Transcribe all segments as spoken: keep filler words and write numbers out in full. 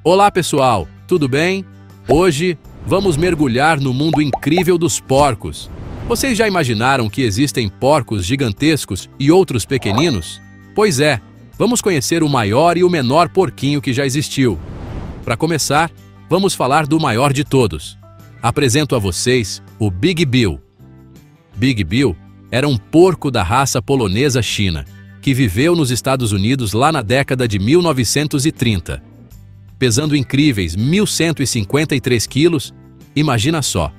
Olá pessoal, tudo bem? Hoje vamos mergulhar no mundo incrível dos porcos. Vocês já imaginaram que existem porcos gigantescos e outros pequeninos? Pois é, vamos conhecer o maior e o menor porquinho que já existiu. Para começar, vamos falar do maior de todos. Apresento a vocês o Big Bill. Big Bill era um porco da raça polonesa China, que viveu nos Estados Unidos lá na década de mil novecentos e trinta. Pesando incríveis mil cento e cinquenta e três quilos, imagina só.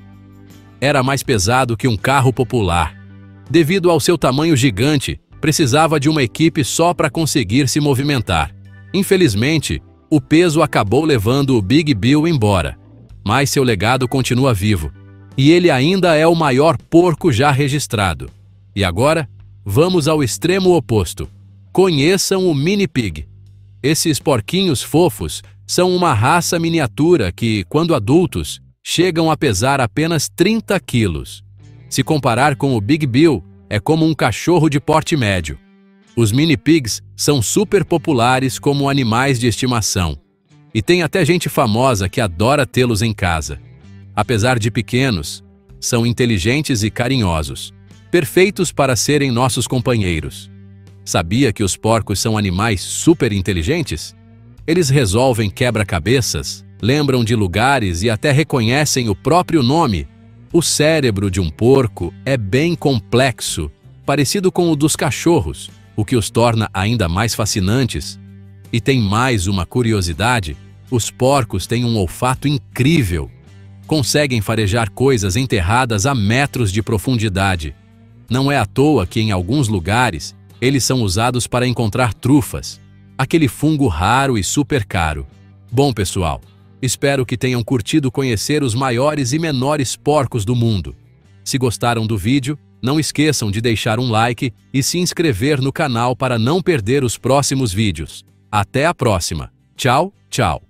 Era mais pesado que um carro popular. Devido ao seu tamanho gigante, precisava de uma equipe só para conseguir se movimentar. Infelizmente, o peso acabou levando o Big Bill embora, mas seu legado continua vivo, e ele ainda é o maior porco já registrado. E agora, vamos ao extremo oposto. Conheçam o Mini Pig. Esses porquinhos fofos são uma raça miniatura que, quando adultos, chegam a pesar apenas trinta quilos. Se comparar com o Big Bill, é como um cachorro de porte médio. Os Mini Pigs são super populares como animais de estimação. E tem até gente famosa que adora tê-los em casa. Apesar de pequenos, são inteligentes e carinhosos, perfeitos para serem nossos companheiros. Sabia que os porcos são animais super inteligentes? Eles resolvem quebra-cabeças, lembram de lugares e até reconhecem o próprio nome. O cérebro de um porco é bem complexo, parecido com o dos cachorros, o que os torna ainda mais fascinantes. E tem mais uma curiosidade: os porcos têm um olfato incrível. Conseguem farejar coisas enterradas a metros de profundidade. Não é à toa que, em alguns lugares, eles são usados para encontrar trufas, aquele fungo raro e super caro. Bom, pessoal, espero que tenham curtido conhecer os maiores e menores porcos do mundo. Se gostaram do vídeo, não esqueçam de deixar um like e se inscrever no canal para não perder os próximos vídeos. Até a próxima. Tchau, tchau.